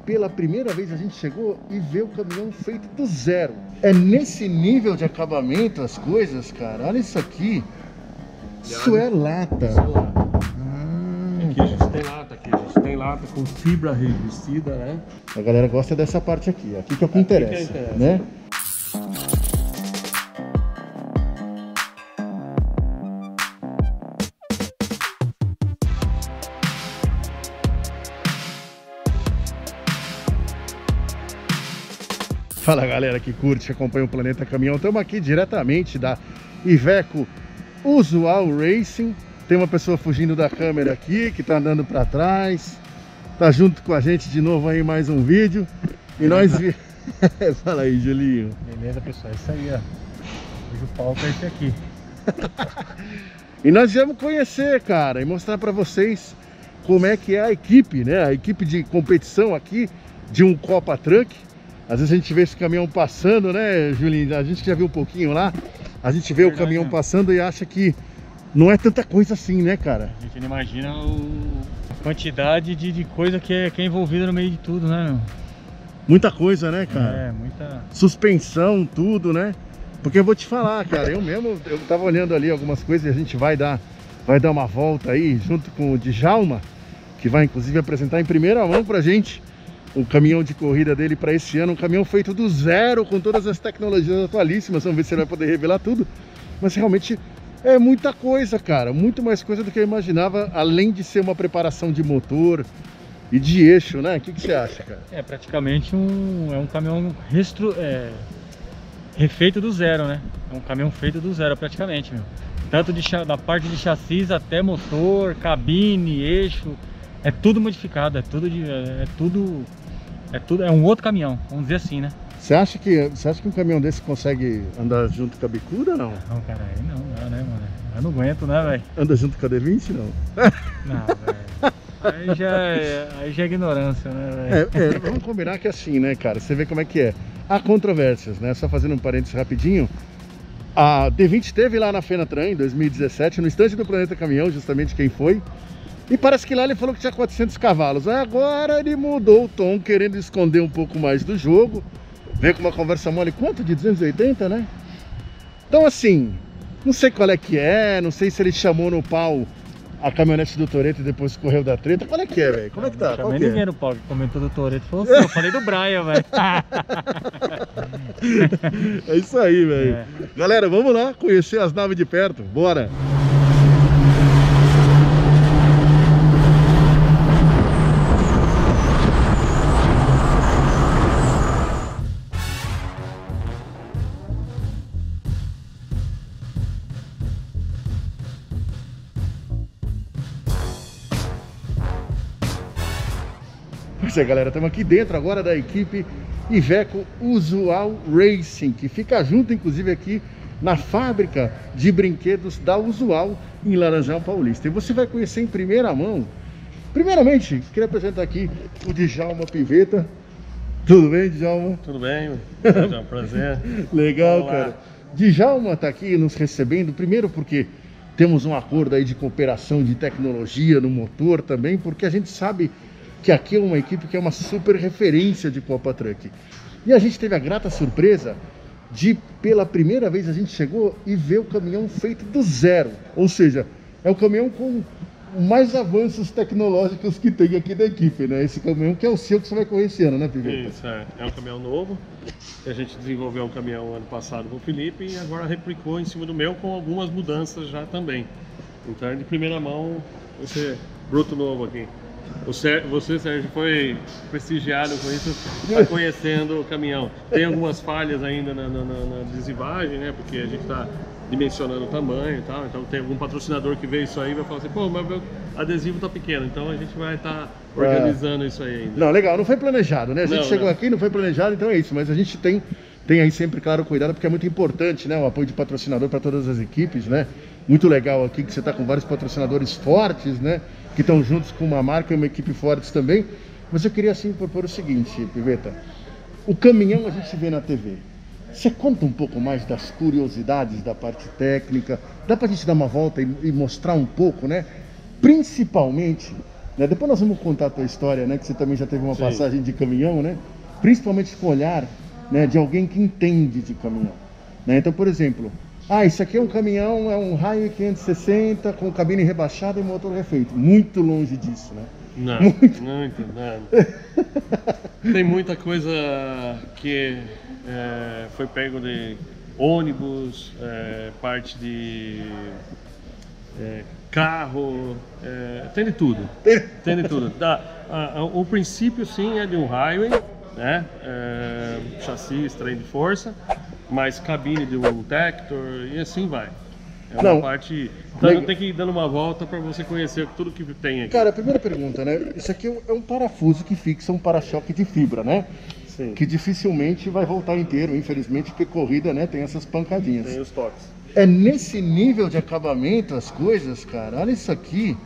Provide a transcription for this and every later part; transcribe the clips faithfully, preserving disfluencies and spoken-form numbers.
pela primeira vez a gente chegou e vê o caminhão feito do zero. É nesse nível de acabamento as coisas, cara. Olha isso aqui. Isso é lata. Isso é lata. Ah. Aqui a gente tem lata, aqui a gente tem lata com fibra revestida, né? A galera gosta dessa parte aqui. Aqui que é o que interessa, que é interessa, né? Fala galera que curte, acompanha o Planeta Caminhão. Estamos aqui diretamente da Iveco Usual Racing. Tem uma pessoa fugindo da câmera aqui, que tá andando para trás. Tá junto com a gente de novo aí mais um vídeo. E nós vi... Fala aí, Julinho. Beleza, pessoal, é isso aí, ó. Hoje o palco é esse aqui. E nós viemos conhecer, cara, e mostrar para vocês como é que é a equipe, né? A equipe de competição aqui de um Copa Truck. Às vezes a gente vê esse caminhão passando, né, Julinho? A gente já viu um pouquinho lá. A gente vê Verdade, o caminhão né? passando e acha que não é tanta coisa assim, né, cara? A gente não imagina o... a quantidade de, de coisa que é, que é envolvida no meio de tudo, né, meu? Muita coisa, né, cara? É, muita... Suspensão, tudo, né? Porque eu vou te falar, cara, eu mesmo, eu tava olhando ali algumas coisas e a gente vai dar, vai dar uma volta aí junto com o Djalma, que vai inclusive apresentar em primeira mão pra gente o caminhão de corrida dele para esse ano, um caminhão feito do zero, com todas as tecnologias atualíssimas. Vamos ver se ele vai poder revelar tudo. Mas realmente é muita coisa, cara, muito mais coisa do que eu imaginava, além de ser uma preparação de motor e de eixo, né? O que, que você acha, cara? É praticamente um, é um caminhão restru, é, refeito do zero, né? É um caminhão feito do zero praticamente, meu. Tanto de, da parte de chassis até motor, cabine, eixo, é tudo modificado, é tudo de, é, é tudo é tudo é um outro caminhão, vamos dizer assim, né? Você acha que você acha que um caminhão desse consegue andar junto com a bicuda ou não? Não, cara, aí não, não, né, mano? Eu não aguento, né, velho? Anda junto com a D vinte, não? Não, velho. Aí já é, aí já é ignorância, né, velho? É, é, vamos combinar que é assim, né, cara? Você vê como é que é. Há controvérsias, né? Só fazendo um parênteses rapidinho. A D vinte esteve lá na Fenatran em dois mil e dezessete, no estande do Planeta Caminhão, justamente quem foi. E parece que lá ele falou que tinha quatrocentos cavalos. Aí agora ele mudou o tom, querendo esconder um pouco mais do jogo. Veio com uma conversa mole, quanto? De duzentos e oitenta, né? Então assim, não sei qual é que é, não sei se ele chamou no pau a caminhonete do Toretto e depois correu da treta. Qual é que é, velho? Como é que tá? Não chamei ninguém é? no pau que comentou do Toretto. Falou assim, eu falei do Brian, velho. É isso aí, velho. É. Galera, vamos lá conhecer as naves de perto. Bora! Pois é, galera, estamos aqui dentro agora da equipe Iveco Usual Racing, que fica junto, inclusive, aqui na fábrica de brinquedos da Usual, em Laranjal Paulista. E você vai conhecer em primeira mão. Primeiramente, queria apresentar aqui o Djalma Pivetta. Tudo bem, Djalma? Tudo bem, é um prazer. Legal, Olá. cara. Djalma está aqui nos recebendo, primeiro porque temos um acordo aí de cooperação de tecnologia no motor também, porque a gente sabe que aqui é uma equipe que é uma super referência de Copa Truck. E a gente teve a grata surpresa de, pela primeira vez, a gente chegou e ver o caminhão feito do zero. Ou seja, é o caminhão com mais avanços tecnológicos que tem aqui da equipe, né? Esse caminhão que é o seu que você vai correr esse ano, né, Pivetta? Isso, é. É um caminhão novo. A gente desenvolveu um caminhão ano passado com o Felipe e agora replicou em cima do meu com algumas mudanças já também. Então é de primeira mão esse bruto novo aqui. Você, você, Sérgio, foi prestigiado com isso, está conhecendo o caminhão. Tem algumas falhas ainda na, na, na adesivagem, né? Porque a gente está dimensionando o tamanho e tal. Então tem algum patrocinador que vê isso aí e vai falar assim, pô, mas meu adesivo está pequeno. Então a gente vai estar tá organizando é. isso aí ainda. Não, legal, não foi planejado, né? A gente não, chegou não. aqui, não foi planejado, então é isso. Mas a gente tem, tem aí sempre, claro, cuidado, porque é muito importante, né? O apoio de patrocinador para todas as equipes, né? Muito legal aqui que você está com vários patrocinadores fortes, né? Que estão juntos com uma marca e uma equipe fortes também. Mas eu queria assim propor o seguinte, Pivetta. O caminhão a gente vê na T V. Você conta um pouco mais das curiosidades da parte técnica? Dá pra gente dar uma volta e, e mostrar um pouco, né? Principalmente né? Depois nós vamos contar a tua história, né? Que você também já teve uma Sim. passagem de caminhão, né? Principalmente com o olhar, né, de alguém que entende de caminhão, né? Então, por exemplo, ah, isso aqui é um caminhão, é um Highway quinhentos e sessenta com cabine rebaixada e motor refeito. Muito longe disso, né? Não, Muito. muito, não. Tem muita coisa que é, foi pego de ônibus, é, parte de é, carro, é, tem de tudo. Tem de tudo. Da, a, a, o princípio, sim, é de um highway, né? É, chassi, trem de força, mas cabine de um Tector e assim vai. É uma Não. parte. Então tem que ir dando uma volta para você conhecer tudo que tem aqui. Cara, a primeira pergunta, né? Isso aqui é um parafuso que fixa um para-choque de fibra, né? Sim. Que dificilmente vai voltar inteiro, infelizmente, porque corrida, né, tem essas pancadinhas. Tem os toques. É nesse nível de acabamento as coisas, cara. Olha isso aqui.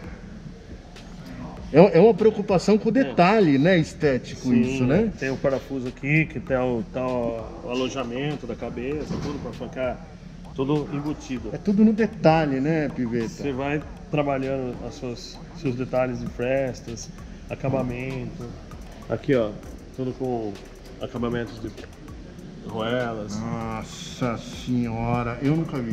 É, é uma preocupação com o detalhe, né, estético. Sim, isso, né? tem o parafuso aqui, que tem o, tá o, o alojamento da cabeça, tudo para ficar tudo embutido. É tudo no detalhe, né, Piveta? Você vai trabalhando os seus, seus detalhes de frestas, acabamento. Aqui, ó, tudo com acabamentos de roelas. Nossa senhora, eu nunca vi.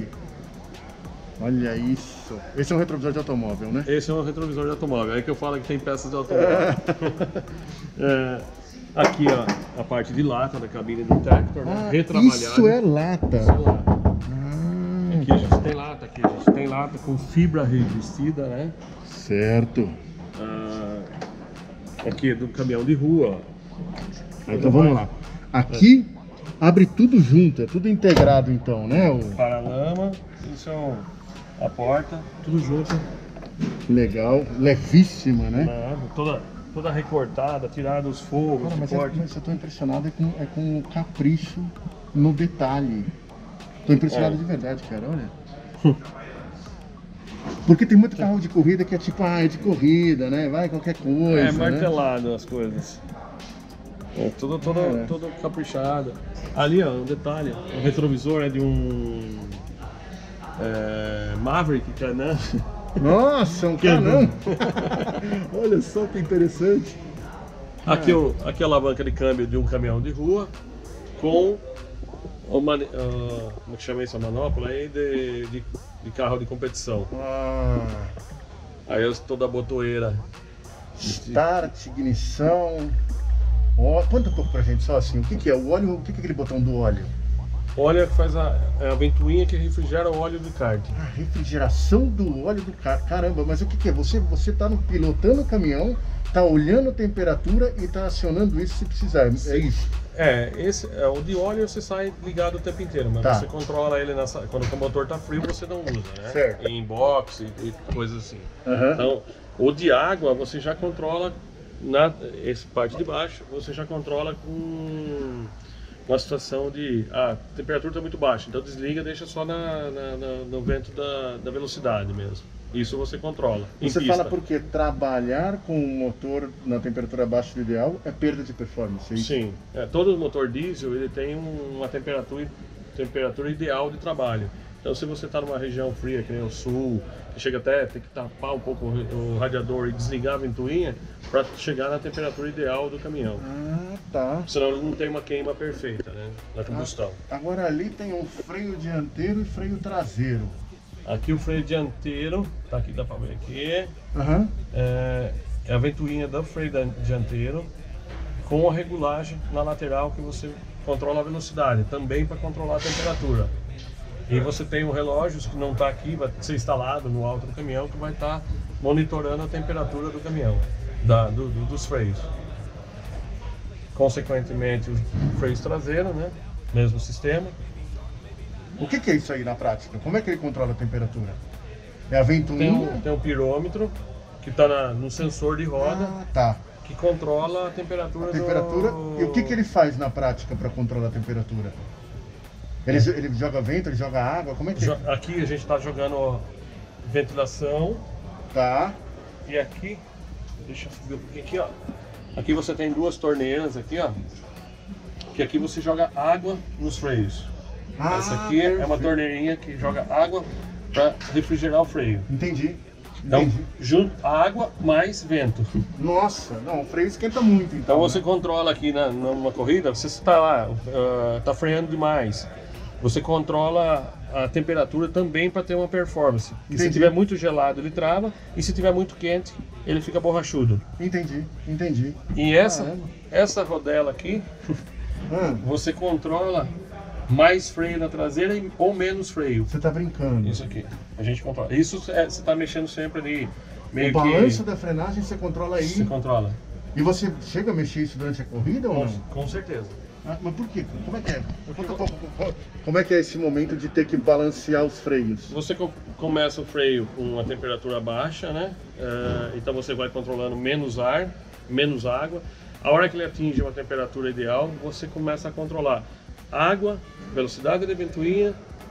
Olha isso. Esse é um retrovisor de automóvel, né? Esse é um retrovisor de automóvel, é que eu falo que tem peças de automóvel. É, aqui, ó, a parte de lata da cabine do Tector, né? Ah, Retrabalhada. isso é lata. Isso é lata. Ah, Aqui a gente tem lata, aqui a gente tem lata com fibra revestida, né? certo. Ah, aqui é do caminhão de rua. Ah, então vamos lá. Aqui abre tudo junto, é tudo integrado então, né? O... Paralama, isso é um, a porta, tudo junto. Legal, levíssima, né? Nada, toda, toda recortada, tirada os fogos, Cara, mas, o é, corte. mas eu tô impressionado é com, é com o capricho no detalhe. Tô impressionado É. de verdade, cara, olha. Porque tem muito carro de corrida que é tipo, ah, é de corrida, né? Vai qualquer coisa, É né? martelado as coisas. É, tudo, tudo, É. tudo caprichado. Ali, ó, um detalhe, o retrovisor é de um é, Maverick, né? Nossa, um Que canão! Olha só que interessante. Aqui, o, aqui a alavanca de câmbio de um caminhão de rua com uma, uh, como que chama isso, a manopla aí de, de, de carro de competição. Ah, Aí eu toda a botoeira. start, ignição. Ó, conta um pouco pra gente só assim, o que, que é o óleo, o que, que é aquele botão do óleo? Olha que faz a, é a ventoinha que refrigera o óleo do kart. A refrigeração do óleo do carro. Caramba, mas o que, que é? Você, você tá no, pilotando o caminhão, tá olhando a temperatura e tá acionando isso se precisar. É isso. É, esse, é, o de óleo você sai ligado o tempo inteiro, mas Tá. você controla ele nessa, quando o motor tá frio você não usa, né? Certo. Em box e, e coisas assim. Aham. Então, o de água você já controla, na essa parte de baixo, você já controla com uma situação de ah, a temperatura está muito baixa, então desliga, deixa só na, na- na- no vento da, da velocidade mesmo. Isso você controla. Em Você pista. fala porque trabalhar com o motor na temperatura abaixo do ideal é perda de performance, é isso? Sim, é, todo motor diesel ele tem um- uma temperatura, temperatura ideal de trabalho. Então se você está numa região fria, que nem o sul, que chega até ter que tapar um pouco o, o radiador e desligar a ventoinha para chegar na temperatura ideal do caminhão. Ah, tá. Senão ele não tem uma queima perfeita, né, na combustão. Agora ali tem um freio dianteiro e freio traseiro. Aqui o freio dianteiro, tá aqui, dá para ver aqui, Aham. é, é a ventoinha do freio da- dianteiro com a regulagem na lateral que você controla a velocidade, também para controlar a temperatura. E você tem o relógio que não está aqui, vai ser instalado no alto do caminhão, que vai estar monitorando a temperatura do caminhão, da, do- do- dos freios. Consequentemente, os freios traseiros, né? Mesmo sistema. O que, que é isso aí na prática? Como é que ele controla a temperatura? É a Tem ventoinha? um, tem um pirômetro que está no sensor de roda, Ah, tá. que controla a temperatura, A temperatura. do... E o que, que ele faz na prática para controlar a temperatura? Ele, ele joga vento, ele joga água? Como é que Jo- é? Aqui a gente está jogando ventilação Tá. e aqui, deixa eu subir um pouquinho aqui, ó. Aqui você tem duas torneiras aqui, ó. Que aqui você joga água nos freios. Ah, Essa aqui é uma perfeito. torneirinha que joga água para refrigerar o freio. Entendi. Então, junto, água mais vento. Nossa, não, o freio esquenta muito então. Então você né? controla aqui na, numa corrida, você está lá, está uh, freando demais. Você controla a temperatura também para ter uma performance. E se tiver muito gelado, ele trava, e se tiver muito quente, ele fica borrachudo. Entendi, entendi. E essa, essa rodela aqui, Ah, você controla mais freio na traseira e- ou menos freio. você tá brincando. Isso aqui, a gente controla. Isso é, você está mexendo sempre ali, meio O balanço que da frenagem você controla aí. você controla. E você chega a mexer isso durante a corrida ou Com, não? com certeza. Ah, mas por quê? Como é que é? Conta um pouco, como é que é esse momento de ter que balancear os freios? Você co- começa o freio com uma temperatura baixa, né? Eh, então você vai controlando menos ar, menos água. A hora que ele atinge uma temperatura ideal, você começa a controlar água, velocidade da ventoinha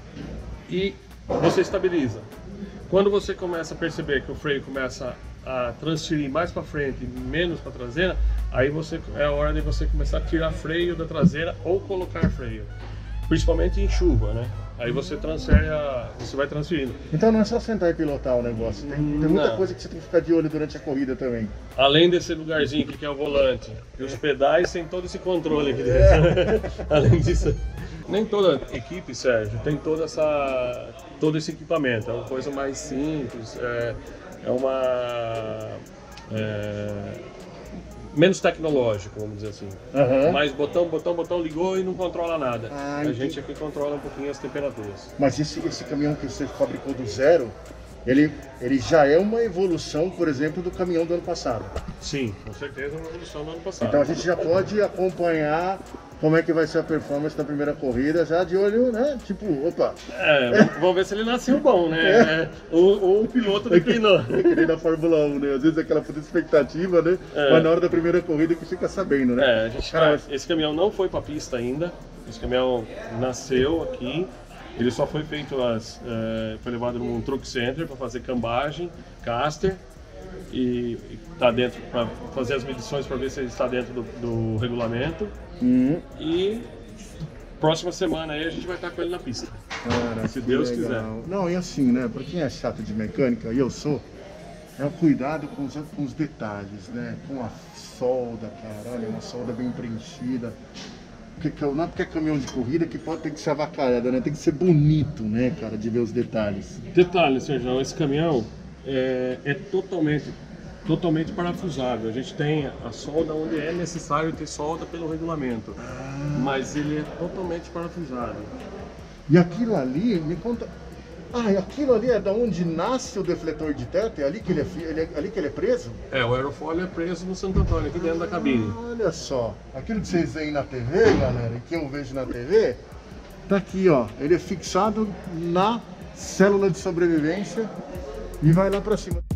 e você estabiliza. Quando você começa a perceber que o freio começa a transferir mais para frente e menos para traseira, aí você é a hora de você começar a tirar freio da traseira ou colocar freio, principalmente em chuva, né? Aí você transfere, a, você vai transferindo. Então não é só sentar e pilotar o negócio, tem, tem muita Não. coisa que você tem que ficar de olho durante a corrida também. Além desse lugarzinho aqui que é o volante e os pedais, tem todo esse controle aqui dentro. Além disso, nem toda equipe, Sérgio, tem toda essa, todo esse equipamento. É uma coisa mais simples, é, é uma é, menos tecnológico, vamos dizer assim. Aham. Mais botão, botão, botão, ligou e não controla nada. Ah, A entendi. gente aqui controla um pouquinho as temperaturas. Mas esse, esse caminhão que você fabricou do zero, ele, ele já é uma evolução, por exemplo, do caminhão do ano passado. Sim, com certeza é uma evolução do ano passado. Então a gente já pode acompanhar como é que vai ser a performance da primeira corrida, já de olho, né? Tipo, opa, É, vamos ver se ele nasceu bom, né? É, ou, ou o piloto declinou. é que nem na Fórmula um, né? Às vezes é aquela puta expectativa, né? É. Mas na hora da primeira corrida que fica sabendo, né? É, a gente Cara, tá- esse caminhão não foi para pista ainda. Esse caminhão nasceu aqui. Ele só foi feito, as, é, foi levado num truck center para fazer cambagem, caster e está dentro para fazer as medições para ver se ele está dentro do, do regulamento. Hum, E próxima semana aí a gente vai estar com ele na pista. cara, Se que Deus legal. Não, e assim, né? Pra quem é chato de mecânica, e eu sou, é o cuidado com os, com os detalhes, né? Com a solda, cara, olha, uma solda bem preenchida. Porque, que- não é porque é caminhão de corrida que pode ter que ser avacalhada, né? Tem que ser bonito, né, cara, de ver os detalhes. Detalhe, Sérgio, esse caminhão é, é totalmente, totalmente parafusável. A gente tem a solda onde é necessário ter solda pelo regulamento, mas ele é totalmente parafusável. E aquilo ali, me conta. Ah, e aquilo ali é da onde nasce o defletor de teto? É ali que ele é, fi- ele é- ali que ele é preso? É, o aerofólio é preso no Santo Antônio, aqui dentro da cabine. Olha só, aquilo que vocês veem na T V, galera, e que eu vejo na T V, tá aqui, ó. Ele é fixado na célula de sobrevivência e vai lá pra cima.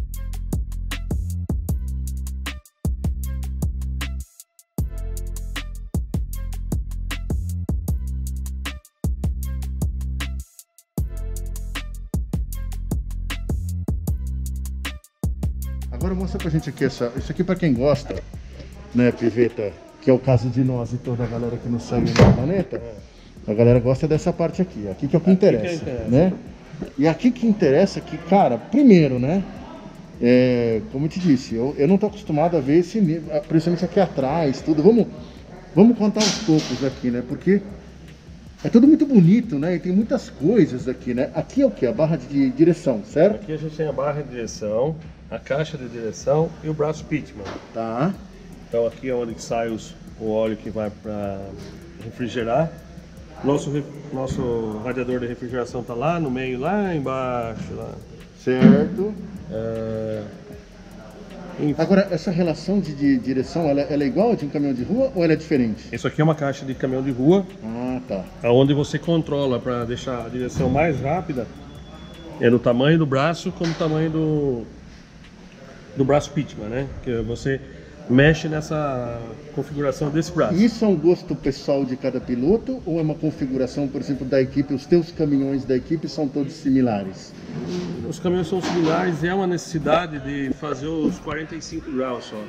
Agora mostra pra gente aqui essa, isso aqui pra quem gosta, né, Piveta, que é o caso de nós e toda a galera que nos segue no planeta. A galera gosta dessa parte aqui, aqui que é o que interessa, interessa. né? E aqui que interessa que, cara, primeiro, né, é, como eu te disse, eu, eu não tô acostumado a ver esse nível, principalmente aqui atrás, tudo. Vamos, vamos contar aos poucos aqui, né, porque é tudo muito bonito, né, e tem muitas coisas aqui, né. Aqui é o que? A barra de direção, certo? Aqui a gente tem a barra de direção, a caixa de direção e o braço Pitman. Tá. Então aqui é onde que sai os, o óleo que vai para refrigerar. Nosso, re- nosso radiador de refrigeração está lá no meio, lá embaixo. Lá. Certo. É, enfim, Agora, essa relação de, de direção, ela, ela é igual a de um caminhão de rua ou ela é diferente? isso aqui é uma caixa de caminhão de rua, Ah, tá. onde você controla para deixar a direção mais rápida. É no tamanho do braço como o tamanho do, do braço Pitman, né? Que você mexe nessa configuração desse braço. Isso é um gosto pessoal de cada piloto ou é uma configuração, por exemplo, da equipe? Os teus caminhões da equipe são todos similares? Os caminhões são similares, é uma necessidade de fazer os quarenta e cinco graus só.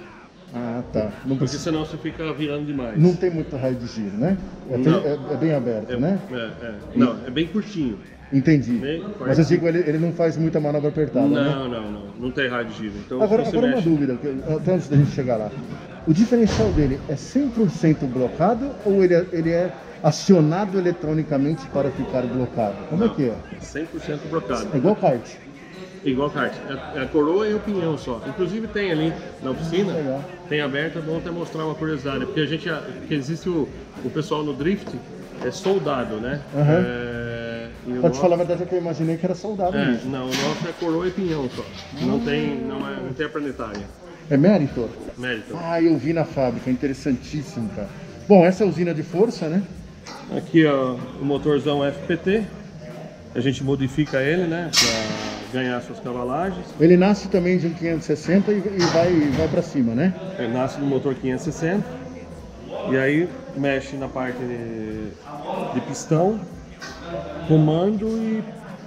Ah, tá. Não Porque precisa... senão você fica virando demais. Não tem muito raio de giro, né? É, Não. é, é bem aberto, É, né? é, é. Não, é bem curtinho. Entendi. Meio Mas eu digo, ele, ele não faz muita manobra apertada, né? Não, não, não. Não tem raio de giro. Então, Agora, se você agora uma mexe... dúvida, que- até antes da gente chegar lá. O diferencial dele é cem por cento blocado ou ele é, ele é acionado eletronicamente para ficar blocado? Como é que é? cem por cento blocado. É igual kart. Igual kart. É é a coroa e o pinhão só. Inclusive tem ali na oficina, Legal. tem aberta, é bom até mostrar uma curiosidade. Porque a gente, porque existe o, o pessoal no drift, é soldado, né? Aham. É, e o Pra te nosso- falar a verdade é que eu imaginei que era soldado É, mesmo. não, o nosso é coroa e pinhão só. Não tem, não é, não tem a planetária. É Meritor? Mérito. Ah, eu vi na fábrica, interessantíssimo, cara. Bom, essa é a usina de força, né? Aqui ó, o motorzão F P T. A gente modifica ele, né? Pra ganhar suas cavalagens. Ele nasce também de um quinhentos e sessenta e, e vai, vai pra cima, né? Ele nasce no motor quinhentos e sessenta. E aí mexe na parte de, de pistão, comando e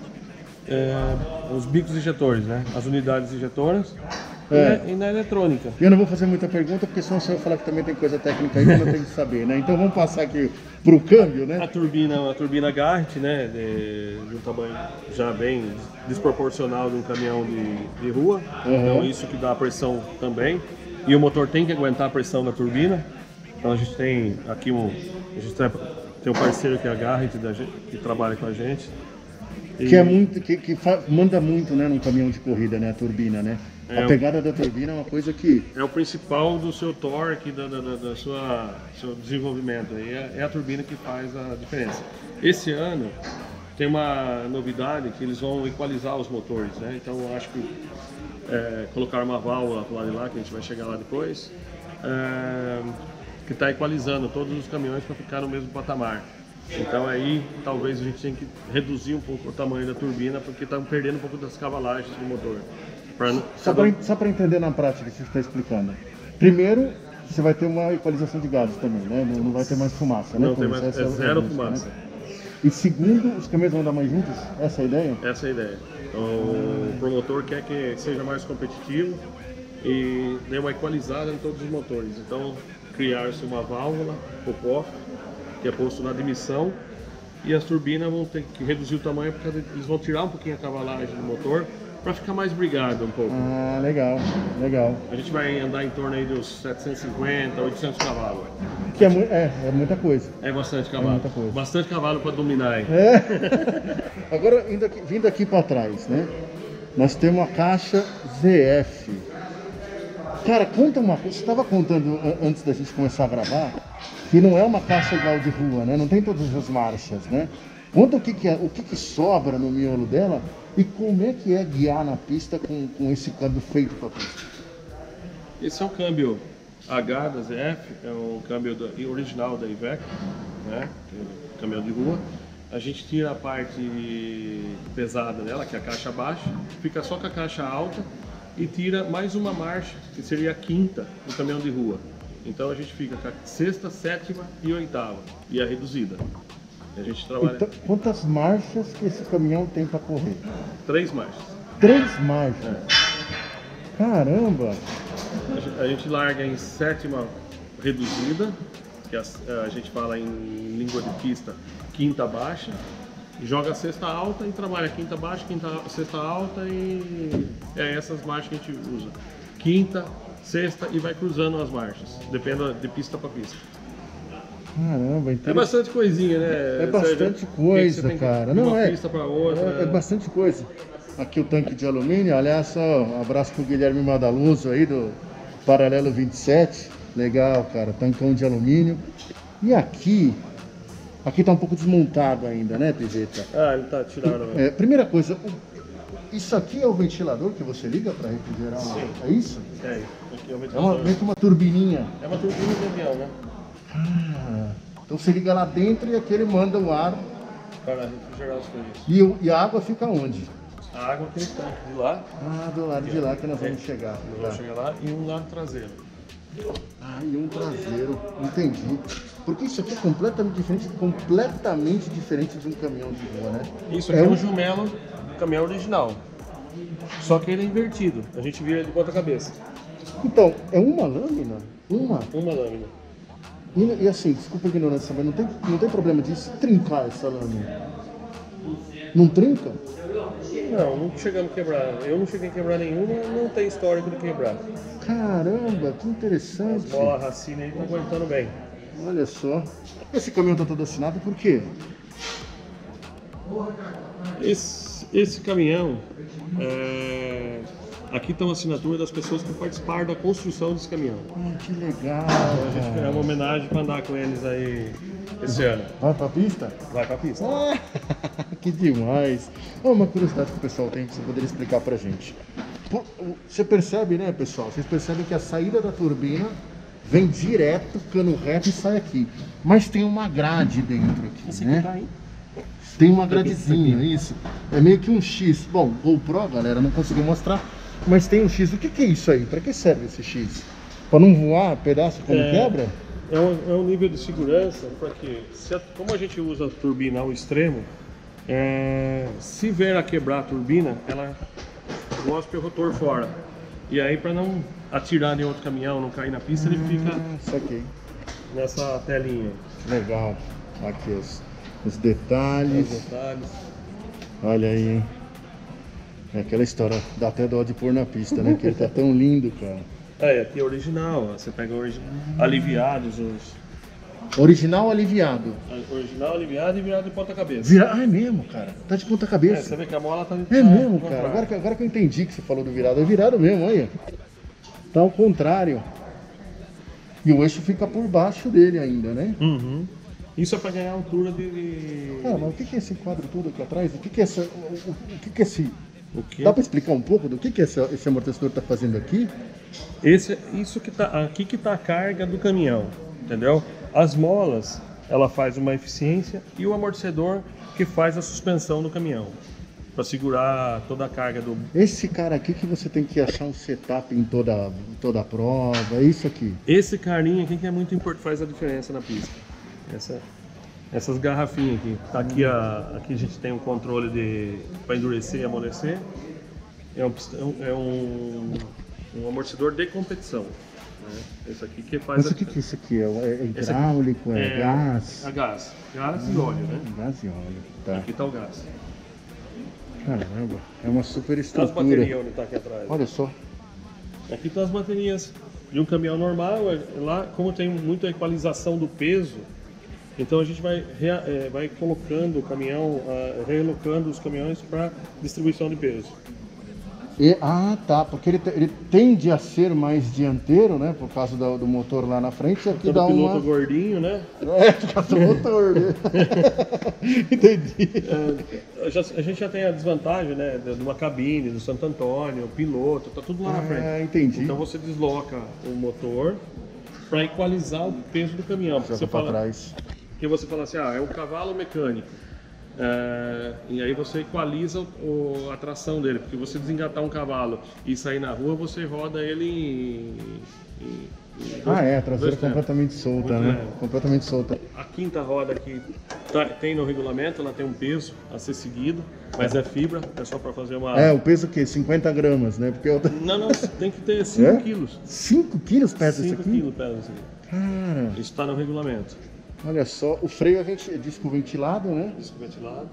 é, os bicos injetores, né? As unidades injetoras e É. na- e na eletrônica. E eu não vou fazer muita pergunta, porque senão você vai falar que também tem coisa técnica aí que eu não tenho que saber, né? Então vamos passar aqui pro câmbio, A né? turbina, uma turbina Garrett, né, de, de um tamanho já bem desproporcional de um caminhão de, de rua, Uhum. então isso que dá a pressão também. E o motor tem que aguentar a pressão da turbina. Então a gente tem aqui um, a gente tem, tem um parceiro que é a Garrett da gente, que trabalha com a gente. E Que é muito, que, que fa- manda muito, né, num caminhão de corrida, né, a turbina, né? É, a o- pegada da turbina é uma coisa que... é o principal do seu torque, da, da, da, da sua seu desenvolvimento. Aí é, é a turbina que faz a diferença. Esse ano tem uma novidade que eles vão equalizar os motores, né? Então eu acho que é, colocar uma válvula pro lado de lá, que a gente vai chegar lá depois, é, que está equalizando todos os caminhões para ficar no mesmo patamar. Então aí talvez a gente tenha que reduzir um pouco o tamanho da turbina, porque estamos perdendo um pouco das cavalagens do motor. Pra, não- Só para só para entender na prática o que você está explicando. Primeiro, você vai ter uma equalização de gases também, né? Não, não vai ter mais fumaça, né? Não tem Como mais, essa é a zero música, fumaça. né? E segundo, os caminhões vão andar mais juntos? Essa é a ideia? Essa é a ideia. Então, o promotor quer que seja mais competitivo e dê uma equalizada em todos os motores. Então, criar-se uma válvula, o P O F, que é posto na admissão, e as turbinas vão ter que reduzir o tamanho porque eles vão tirar um pouquinho a cavalagem do motor para ficar mais brigado um pouco. Ah, legal, legal. A gente vai andar em torno aí dos setecentos e cinquenta, oitocentos cavalos. Que é, mu- é, é muita coisa. É bastante cavalo. muita coisa. Bastante cavalo para dominar aí. É. Agora, indo aqui- vindo aqui para trás, né? Nós temos a caixa Z F. Cara, conta uma coisa. Você estava contando an- antes da gente começar a gravar que não é uma caixa igual de rua, né? Não tem todas as marchas, né? Conta o que, que, é, o que, que sobra no miolo dela e como é que é guiar na pista com, com esse câmbio feito para pista. Esse é o câmbio H da Z F, é o câmbio da- original da Iveco, né? que é o caminhão de rua. A gente tira a parte pesada dela, que é a caixa baixa, fica só com a caixa alta e tira mais uma marcha, que seria a quinta do caminhão de rua. Então a gente fica com a sexta, sétima e oitava, e a reduzida. E a gente trabalha Então, quantas marchas que esse caminhão tem para correr? três marchas. Três marchas. É. Caramba! A gente- A gente larga em sétima reduzida, que a, a gente fala em língua de pista, quinta baixa, e joga a sexta alta e trabalha quinta baixa, quinta, sexta alta e é essas marchas que a gente usa. Quinta, sexta e vai cruzando as marchas, depende de pista para pista. Caramba, É interessante. bastante coisinha, né? É Sérgio? bastante Que que coisa, você tem que- cara. de Não uma é. pista para outra. É, é bastante coisa. Aqui o tanque de alumínio, aliás, só um abraço pro Guilherme Madaluso aí do Paralelo vinte e sete. Legal, cara, tancão de alumínio. E aqui, aqui tá um pouco desmontado ainda, né, Piveta? Ah, ele tá tirando. É, primeira coisa, o- isso aqui é o ventilador que você liga para refrigerar? o- Sim. É isso? É, aqui é o É uma, ventilador. meio que uma turbininha. É uma turbina de avião, né? Ah, então você liga lá dentro e aquele manda o ar. Para refrigerar os fluidos. E, o- e a água fica onde? A água aquele tanque de lá, Ah, do lado de lá que nós vamos É. chegar. eu vou chegar lá, e um lado traseiro. Ah, e um traseiro, entendi. Porque isso aqui é completamente diferente, completamente diferente de um caminhão de rua, né? Isso aqui É é, um- um jumelo do caminhão original. Só que ele é invertido. A gente vira ele de ponta cabeça. Então, é uma lâmina? Uma? Uma lâmina. E, e assim, desculpa a ignorância, mas não tem, não tem problema de se trincar essa lâmina? Não trinca? Não, não chegamos a quebrar. Eu não cheguei a quebrar nenhuma, não tem histórico de quebrar. Caramba, que interessante. As bolas racina aí estão aguentando bem. Olha só. Esse caminhão tá todo assinado por quê? Esse, esse caminhão, é... aqui estão a assinatura das pessoas que participaram da construção desse caminhão. Ah, que legal. Então, a gente é uma homenagem para andar com eles aí esse ano. Vai pra pista? Vai pra pista. Ah, que demais. Oh, uma curiosidade que o pessoal tem que você poderia explicar pra gente. Pô, você percebe, né, pessoal? Vocês percebem que a saída da turbina vem direto, cano reto e sai aqui. Mas tem uma grade dentro aqui, Esse né? aqui tá aí. Tem uma gradezinha, isso. É meio que um X. Bom, GoPro, galera, não conseguiu mostrar, mas tem um X. O que, que é isso aí? Pra que serve esse X? Pra não voar pedaço quando É. quebra? É um, é um nível de segurança, porque se a, como a gente usa a turbina ao extremo, é, se vier a quebrar a turbina, ela gospe o rotor fora. E aí, para não atirar em outro caminhão, não cair na pista, ele fica Ah, saquei. nessa telinha. Legal. Aqui os, os Os detalhes. detalhes. Olha aí, hein? É aquela história, dá até dó de pôr na pista, né? Que ele tá tão lindo, cara. É, aqui é original, ó. Você pega origi aliviados, os Original aliviado. original aliviado e virado de ponta cabeça. Vira... Ah, é mesmo, cara. Tá de ponta É, cabeça. você vê que a mola tá É mesmo, cara. Agora que, agora que eu entendi que você falou do virado. É virado mesmo, olha. Tá ao contrário. E o eixo fica por baixo dele ainda, né? Uhum. Isso é para ganhar altura de. de... Cara, mas o que que é esse quadro tudo aqui atrás? O que que é essa... O, o, o que que é esse... O que? Dá pra explicar um pouco do que que esse, esse amortecedor tá fazendo aqui? Esse, isso que tá aqui que tá a carga do caminhão, entendeu? As molas, ela faz uma eficiência e o amortecedor que faz a suspensão do caminhão para segurar toda a carga do. Esse cara aqui que você tem que achar um setup em toda, em toda a prova, é isso aqui. Esse carinha aqui que é muito importante, faz a diferença na pista. Essa, essas garrafinhas aqui. Tá aqui a, aqui a gente tem um controle de para endurecer e amolecer. É um, pistão- é um, um amortecedor de competição. Né? Esse aqui que faz Mas a o que que é isso aqui? É, é Esse hidráulico, é, é gás? A gás. Gás e óleo, né? Gás e óleo, tá. Aqui tá o gás. Caramba, é uma super As estrutura. baterias onde tá aqui atrás. Olha só. Aqui estão as baterias de um caminhão normal. é- Lá, como tem muita equalização do peso, então a gente vai, rea- é, vai colocando o caminhão, ah, relocando os caminhões para distribuição de peso. E, ah, tá, porque ele, te- ele tende a ser mais dianteiro, né? Por causa do, do motor lá na frente, aqui Todo dá piloto uma... gordinho, né? É, por causa do motor, né? Entendi. É, já- a gente já tem a desvantagem, né? De de uma cabine, do Santo Antônio, o piloto, tá tudo lá na frente. Ah, entendi. Então você desloca o motor para equalizar o peso do caminhão. Porque Joga você pra fala, trás. que você fala assim, ah, é um cavalo mecânico. É, e aí você equaliza o, a tração dele, porque você desengatar um cavalo e sair na rua, você roda ele em, em- em dois- Ah, é, a traseira dois é tempos. completamente solta, Muito né? leve. Completamente solta. A quinta roda aqui tá- tem no regulamento, ela tem um peso a ser seguido, mas é fibra, é só para fazer uma... É, o peso o quê? cinquenta gramas, né? Porque eu... Não, não, tem que ter cinco É? quilos. cinco quilos pesa isso cinco aqui? quilos pesa isso aqui. Cara, Isso está no regulamento. olha só. O freio a gente... é disco ventilado, né? Disco ventilado,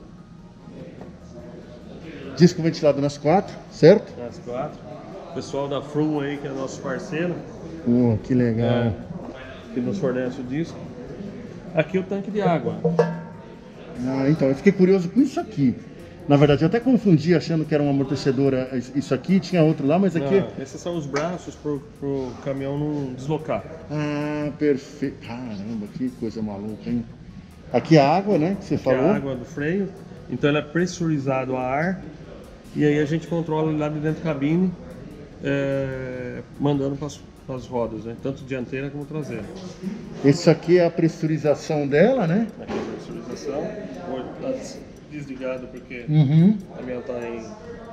Disco ventilado nas quatro, certo? as quatro. O pessoal da Frum aí, que é nosso parceiro, Pô, que legal. é, que nos fornece o disco. Aqui o tanque de água. Ah, então, eu fiquei curioso com isso aqui. Na verdade, eu até confundi achando que era uma amortecedora isso aqui, tinha outro lá, mas aqui... Não, esses são os braços para o caminhão não deslocar. Ah, perfeito. Caramba, que coisa maluca, hein? Aqui a água, né, que você Que é falou. a água do freio. Então ele é pressurizado a ar. E aí a gente controla ele lá de dentro da cabine, é, mandando para as rodas, né? Tanto dianteira como traseira. Esse aqui é a pressurização dela, né? Aqui a pressurização. Hoje está desligado porque Uhum. o caminhão está em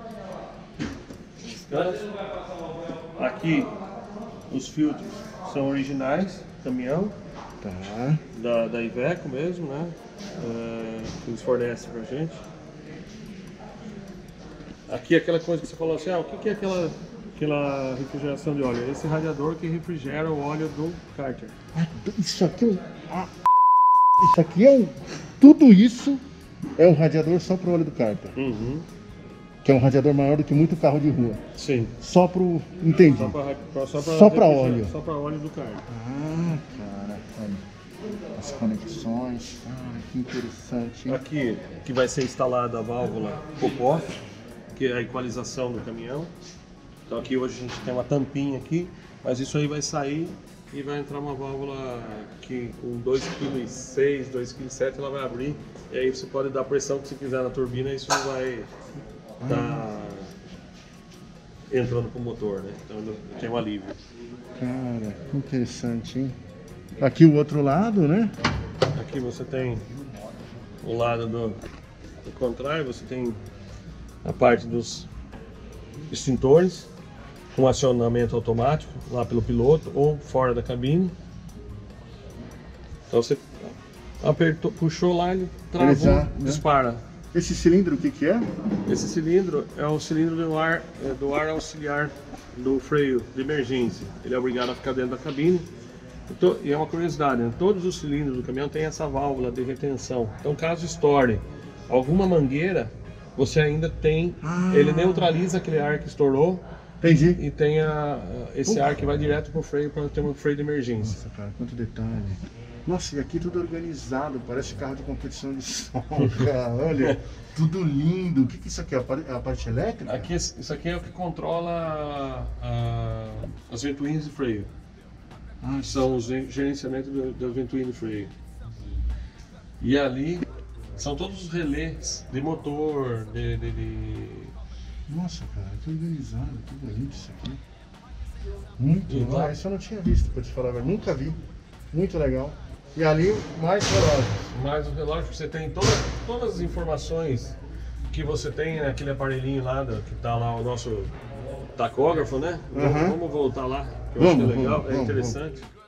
descanso. Aqui os filtros são originais, caminhão, Tá. da, da Iveco mesmo, né? É, que eles fornecem pra gente. Aqui aquela coisa que você falou assim, ah, o que, que é aquela aquela refrigeração de óleo. Esse radiador que refrigera o óleo do cárter. Ah, isso aqui é um... ah, isso aqui é um... Tudo isso é um radiador só pro óleo do cárter. Uhum. Que é um radiador maior do que muito carro de rua. Sim. Só pro... Entendi. Só pra, só pra, Só pra óleo. Só pra óleo do cárter. Ah, cara. Aí. As conexões. Ah, que interessante. Hein? Aqui que vai ser instalada a válvula pop-off, que é a equalização do caminhão. Então aqui hoje a gente tem uma tampinha aqui, mas isso aí vai sair e vai entrar uma válvula que com dois vírgula seis quilos, dois vírgula sete quilos ela vai abrir. E aí você pode dar a pressão que você quiser na turbina e isso não vai estar tá entrando pro motor, né? Então tem um alívio. Cara, que interessante, hein? Aqui o outro lado, né? Aqui você tem o lado do, do contrário, você tem a parte dos extintores com acionamento automático lá pelo piloto ou fora da cabine. Então você apertou, puxou lá, ele travou, Ele já, né? dispara. Esse cilindro, o que que é? Esse cilindro é o cilindro do ar, é, do ar auxiliar do freio de emergência. Ele é obrigado a ficar dentro da cabine. E é uma curiosidade, né? Todos os cilindros do caminhão têm essa válvula de retenção. Então, caso estoure alguma mangueira, você ainda tem, Ah. ele neutraliza aquele ar que estourou. Entendi. E tem a, esse uh. ar que vai direto pro freio para ter um freio de emergência. Nossa, cara, quanto detalhe. Nossa, e aqui tudo organizado, parece carro de competição de som, cara. Olha, tudo lindo. O que que isso aqui é? A parte elétrica? Aqui, isso aqui é o que controla a, as ventoinhas de freio. Ah, são os gerenciamentos das ventoinhas de freio. E ali são todos os relés de motor, de... de, de... Nossa, cara, que organizado, que bonito isso aqui. Muito E legal. Isso eu não tinha visto, pra te falar, mas nunca vi. Muito legal. E ali, mais relógios. Mais os relógios, você tem toda, todas as informações que você tem naquele aparelhinho lá, do, que tá lá o nosso tacógrafo, né? Uhum. Vamos, vamos voltar lá, que eu vamos, acho que é legal, vamos, é interessante. Vamos.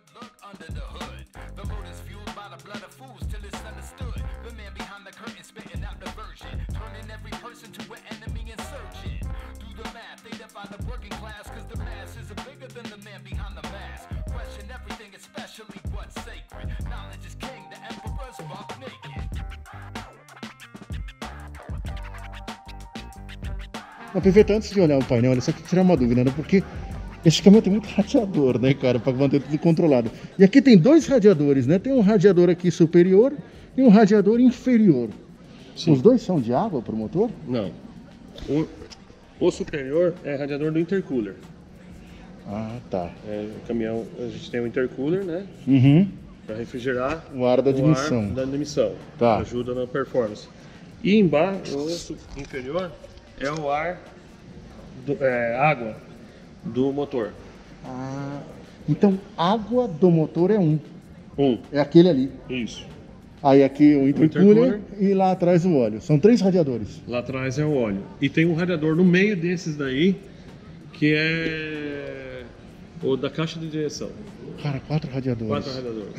Aproveitando antes de olhar o painel, olha só que tirar uma dúvida, né? Porque esse caminhão tem muito radiador, né, cara, para manter tudo controlado. E aqui tem dois radiadores, né? Tem um radiador aqui superior e um radiador inferior. Sim. Os dois são de água para o motor? Não. O, o superior é radiador do intercooler. Ah, tá. É, o caminhão, a gente tem um intercooler, né? Uhum. Para refrigerar o ar da admissão. Ar da admissão. Tá. Ajuda na performance. E embaixo, o osso inferior é o ar, do, é, água do motor. Ah, então água do motor é um. Um. É aquele ali. Isso. Aí aqui o intercooler, o intercooler e lá atrás o óleo. São três radiadores. Lá atrás é o óleo. E tem um radiador no meio desses daí, que é o da caixa de direção. Cara, quatro radiadores. Quatro radiadores.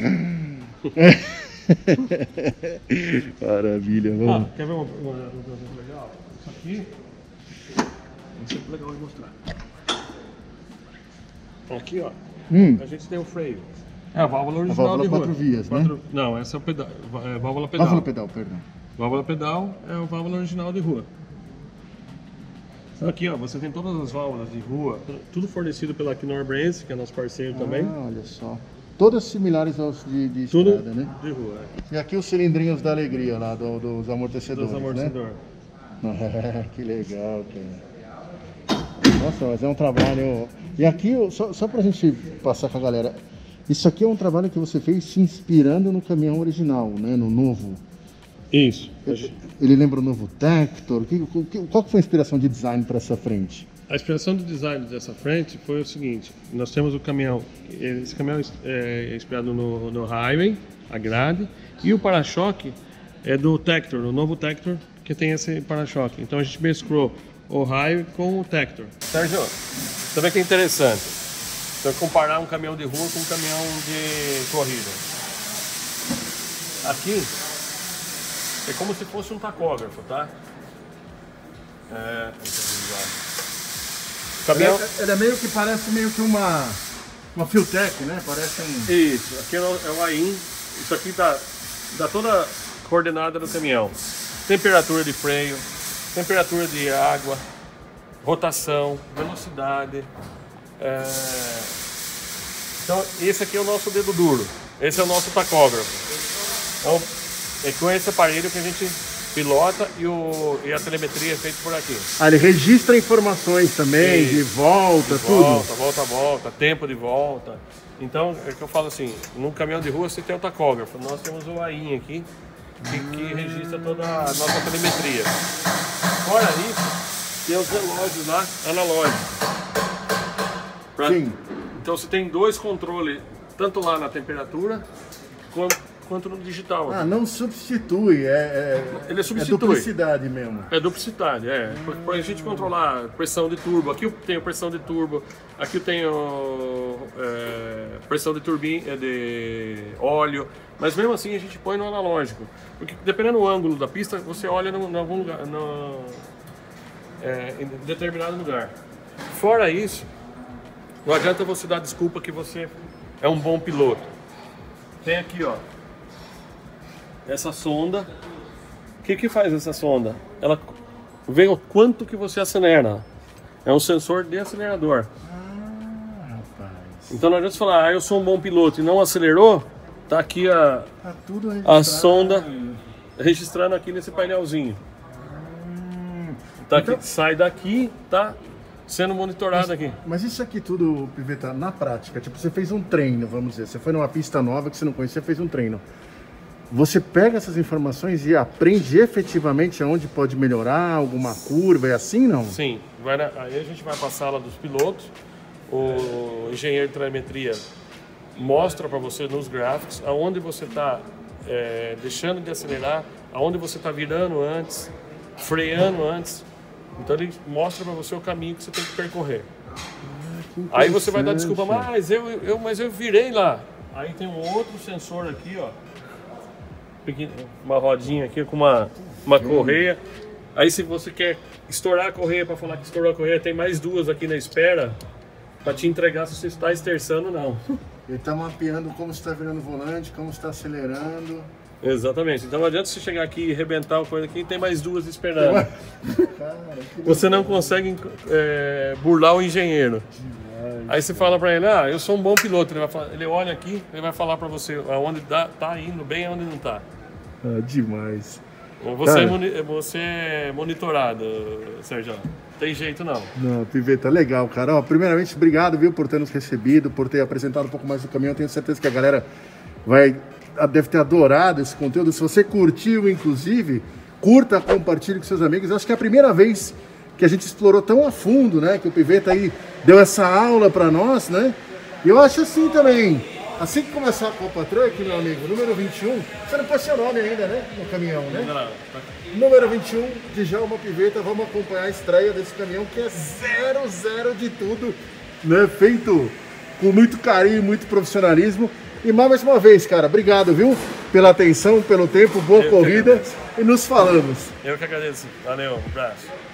Maravilha, vamos. Ah, quer ver uma coisa legal? Isso aqui é sempre legal de mostrar. Aqui, ó, hum. a gente tem o freio. É a válvula original a válvula de rua. quatro vias, quatro... né? Não, essa é o pedal, é válvula pedal. Válvula pedal, perdão. Válvula pedal é a válvula original de rua. Aqui, ó, você tem todas as válvulas de rua, tudo fornecido pela Knorr-Bremse, que é nosso parceiro ah, também. Olha só. Todas similares aos de, de tudo estrada, né? de rua. É. E aqui os cilindrinhos da alegria lá, do, dos amortecedores, Dos amortecedores. Né? Que legal, cara. Nossa, mas é um trabalho... E aqui, só, só pra gente passar com a galera, isso aqui é um trabalho que você fez se inspirando no caminhão original, né? No novo. Isso. Ele, ele lembra o novo Tector? Que, que, qual foi a inspiração de design para essa frente? A inspiração do design dessa frente foi o seguinte: nós temos o caminhão, esse caminhão é inspirado no, no Highway, a grade, e o para-choque é do Tector, o novo Tector, que tem esse para-choque. Então a gente mesclou o Highway com o Tector. Sérgio, você vê que é interessante. Então comparar um caminhão de rua com um caminhão de corrida. Aqui é como se fosse um tacógrafo, tá? É, Caminhão... Ele, é, ele é meio que parece meio que uma, uma Fiotec, né? Parece um... Isso, aqui é o A I N, isso aqui dá, dá toda a coordenada do caminhão. Temperatura de freio, temperatura de água, rotação, velocidade. É... Então esse aqui é o nosso dedo duro, esse é o nosso tacógrafo. Então, é com esse aparelho que a gente pilota e, o, e a telemetria é feita por aqui. Ah, ele registra informações também, Isso. de volta, de tudo. Volta, volta, volta, tempo de volta. Então, é que eu falo assim, num caminhão de rua você tem o tacógrafo, nós temos o A I N aqui, que, que registra toda a nossa telemetria. Fora isso, tem os relógios lá, analógicos. Pra... Sim. Então você tem dois controles, tanto lá na temperatura, quanto, quanto no digital. Ah, não substitui, é, é, Ele substitui. é duplicidade mesmo. É duplicidade, é. Para a gente controlar pressão de turbo, aqui eu tenho pressão de turbo, aqui eu tenho é, pressão de turbina, de óleo, mas mesmo assim a gente põe no analógico, porque dependendo do ângulo da pista, você olha em algum lugar, no, é, em determinado lugar. Fora isso, não adianta você dar desculpa que você é um bom piloto. Tem aqui, ó, essa sonda. O que que faz essa sonda? Ela vê o quanto que você acelera. É um sensor de acelerador. Ah, rapaz. Então não adianta você falar, ah, eu sou um bom piloto e não acelerou. Tá aqui a, Tá tudo a registrado. sonda registrando aqui nesse painelzinho. Hum, Tá então- aqui, sai daqui, tá sendo monitorado aqui. Mas isso aqui tudo, Piveta, na prática, tipo, você fez um treino, vamos dizer, você foi numa pista nova que você não conhecia, fez um treino. Você pega essas informações e aprende efetivamente aonde pode melhorar, alguma curva, é assim, não? Sim, vai na- aí a gente vai para a sala dos pilotos, o engenheiro de telemetria mostra para você nos gráficos aonde você está é, deixando de acelerar, aonde você está virando antes, freando antes. Então ele mostra para você o caminho que você tem que percorrer. Que Aí você vai dar interessante. desculpa, mas eu, eu, mas eu virei lá. Aí tem um outro sensor aqui, ó. Pequeno, uma rodinha aqui com uma, uma correia. Aí se você quer estourar a correia para falar que estourou a correia, tem mais duas aqui na espera para te entregar se você está esterçando ou não. Ele tá mapeando como você está virando o volante, como você está acelerando. Exatamente. Então não adianta você chegar aqui e arrebentar uma coisa aqui e tem mais duas esperando. Cara, que Você não consegue é, burlar o engenheiro. demais. Aí você fala pra ele, ah, eu sou um bom piloto. Ele, vai falar, ele olha aqui, ele vai falar pra você aonde dá, tá indo bem e aonde não tá. Ah, demais. Você, Cara. é, moni você é monitorado, Sérgio. Tem jeito não. Não, Piveta, legal, cara. Ó, primeiramente, obrigado, viu, por ter nos recebido, por ter apresentado um pouco mais do caminhão. Tenho certeza que a galera vai, deve ter adorado esse conteúdo. Se você curtiu, inclusive, curta, compartilhe com seus amigos. Eu acho que é a primeira vez que a gente explorou tão a fundo, né? Que o Piveta aí deu essa aula para nós, né? E eu acho assim também. Assim que começar a Copa Truck, meu amigo, número vinte e um, você não pôs seu nome ainda, né? No caminhão, né? Não, não. Número vinte e um, Djalma Piveta, vamos acompanhar a estreia desse caminhão que é zero, zero de tudo, né? Feito com muito carinho, muito profissionalismo. E mais uma vez, cara, obrigado, viu? Pela atenção, pelo tempo, boa Eu que corrida agradeço. e nos falamos. Eu que agradeço. Valeu, um abraço.